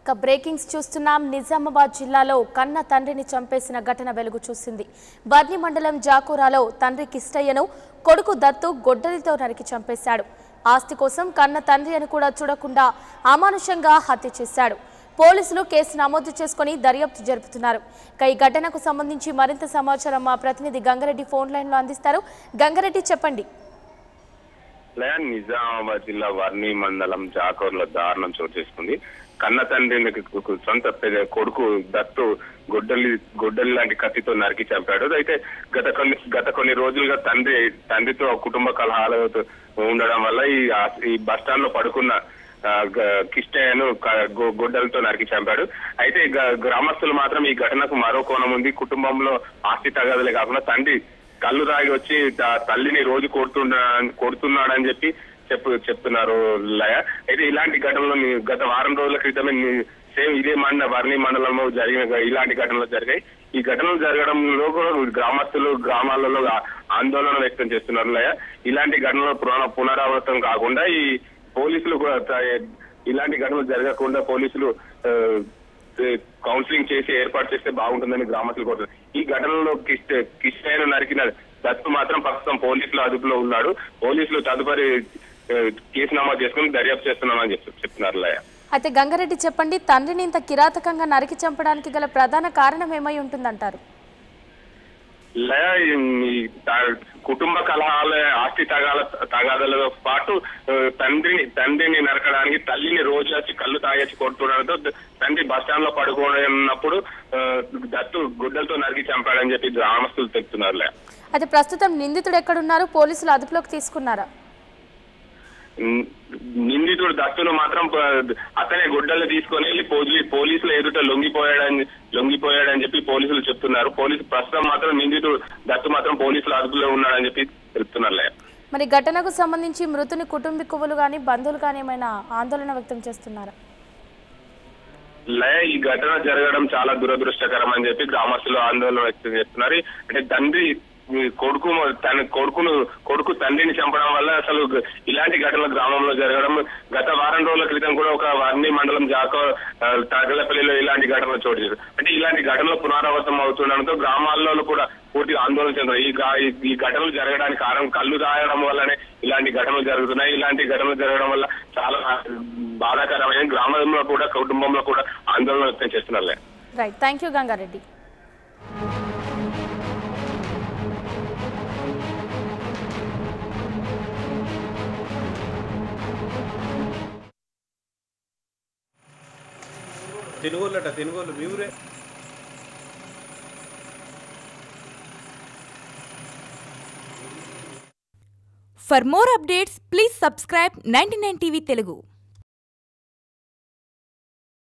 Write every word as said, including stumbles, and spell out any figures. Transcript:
ఇక బ్రేకింగ్స్ చూస్తున్నాం. నిజామాబాద్ జిల్లాలో కన్న తండ్రిని చంపేసిన ఘటన వెలుగు చూసింది. బర్ని మండలం జాకూరాలో తండ్రి కిష్టయ్యను కొడుకు దత్తు గొడ్డలితో నరికి చంపేశాడు. ఆస్తి కోసం కన్న తండ్రి అని కూడా చూడకుండా అమానుషంగా హత్య చేశాడు. పోలీసులు కేసు నమోదు చేసుకుని దర్యాప్తు జరుపుతున్నారు. ఇక ఈ ఘటనకు సంబంధించి మరింత సమాచారం మా ప్రతినిధి గంగారెడ్డి ఫోన్ లైన్ లో అందిస్తారు. గంగారెడ్డి, చెప్పండి. నిజామాబాద్ జిల్లా వర్ని మండలం జాకూర్లో దారుణం చోటు చేసుకుంది. కన్న తండ్రిని సొంత కొడుకు దత్తు గొడ్డలి గొడ్డలి లాంటి కత్తితో నరికి చంపాడు. అయితే గత కొన్ని గత కొన్ని రోజులుగా తండ్రి తండ్రితో కుటుంబ కలహాలతో ఉండడం వల్ల ఈ ఈ బస్ స్టాండ్ లో పడుకున్న కిష్టయ్యను గొడ్డలతో నరికి చంపాడు. అయితే గ్రామస్తులు మాత్రం ఈ ఘటనకు మరో కోణం ఉంది. కుటుంబంలో ఆస్తి తగాదలే కాకుండా తండ్రి కళ్ళు తాగి వచ్చి తల్లిని రోజు కొడుతున్నా కొడుతున్నాడని చెప్పి చెప్పు చెప్తున్నారు లయ. అయితే ఇలాంటి ఘటనలు గత వారం రోజుల క్రితమే సేమ్ ఇదే మండ వర్ని మండలంలో జరిగిన ఇలాంటి ఘటనలు జరిగాయి. ఈ ఘటనలు జరగడంలో కూడా గ్రామస్తులు గ్రామాలలో ఆందోళన వ్యక్తం చేస్తున్నారు లయ. ఇలాంటి ఘటనలు పునరావృతం కాకుండా ఈ పోలీసులు కూడా ఇలాంటి ఘటనలు జరగకుండా పోలీసులు కౌన్సిలింగ్ చేసి ఏర్పాటు చేస్తే బాగుంటుందని గ్రామస్తులు కోరుతున్నారు. ఈ ఘటనలో కిష్ట కిష్టయ్యను నరికిన దత్తు మాత్రం ప్రస్తుతం పోలీసుల అదుపులో ఉన్నాడు. పోలీసులు తదుపరి కేసు నమోదు చేసుకుని దర్యాప్తు చేస్తున్నామని చెప్పి చెప్తున్నారు లయ. అయితే గంగారెడ్డి, చెప్పండి, తండ్రిని ఇంత కిరాతకంగా నరికి చంపడానికి గల ప్రధాన కారణం ఏమై ఉంటుందంటారు? లయ, కుటుంబ కలహాల ఆస్తి తగాల తగాదాలతో పాటు తండ్రిని తండ్రిని నరకడానికి తల్లిని రోజు వచ్చి కళ్ళు తాగేసి కొడుతుండడంతో తండ్రి బస్ స్టాండ్ లో పడుకున్నప్పుడు దత్తు గుడ్డలతో నరికి చంపాడని చెప్పి గ్రామస్తులు చెప్తున్నారు. లయ, అయితే ప్రస్తుతం నిందితుడు ఎక్కడున్నారు? పోలీసులు అదుపులోకి తీసుకున్నారా? నిందితుడు దత్తును మాత్రం అతనే గుడ్డలు తీసుకొని వెళ్ళి పోలీసులు ఎదుట లొంగిపోయాడని లొంగిపోయాడని చెప్పి పోలీసులు చెప్తున్నారు. పోలీసు ప్రస్తుతం మాత్రం నిందితుడు దత్తు మాత్రం పోలీసుల అదుపులో ఉన్నాడని చెప్పి చెప్తున్నారు. మరి ఘటనకు సంబంధించి మృతుని కుటుంబీకులు గాని బంధువులు గాని ఏమైనా ఆందోళన వ్యక్తం చేస్తున్నారా? లయ, ఈ ఘటన జరగడం చాలా దురదృష్టకరం అని చెప్పి గ్రామస్తులు ఆందోళన వ్యక్తం చేస్తున్నారు. అంటే తండ్రి కొడుకు తన కొడుకును కొడుకు తండ్రిని చంపడం వల్ల అసలు ఇలాంటి ఘటనలు గ్రామంలో జరగడం. గత వారం రోజుల క్రితం కూడా ఒక వర్ని మండలం జాకో తాగలపల్లిలో ఇలాంటి ఘటనలు చోటు చేశారు. అంటే ఇలాంటి ఘటనలు పునరావృతం అవుతుండడంతో గ్రామాల్లో కూడా పూర్తిగా ఆందోళన చెందారు. ఈ ఈ ఘటనలు జరగడానికి కారణం కళ్ళు తాగడం వల్లనే ఇలాంటి ఘటనలు జరుగుతున్నాయి. ఇలాంటి ఘటనలు జరగడం వల్ల చాలా బాధాకరమైన గ్రామంలో కూడా కుటుంబంలో కూడా ఆందోళన వ్యక్తం చేస్తున్నారు. Right, thank you Gangareddy. తెనుగోళ్ళట తెనుగోళ్ళు మీ ఊరే. For more updates, please subscribe ninety-nine T V Telugu.